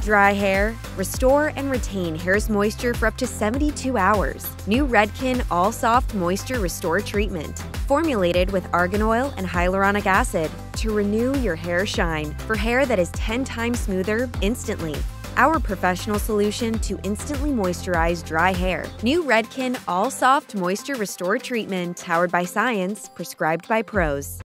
Dry hair? Restore and retain hair's moisture for up to 72 hours. New Redken All Soft Moisture Restore Treatment. Formulated with argan oil and hyaluronic acid to renew your hair shine for hair that is 10 times smoother instantly. Our professional solution to instantly moisturize dry hair. New Redken All Soft Moisture Restore Treatment, powered by science, prescribed by pros.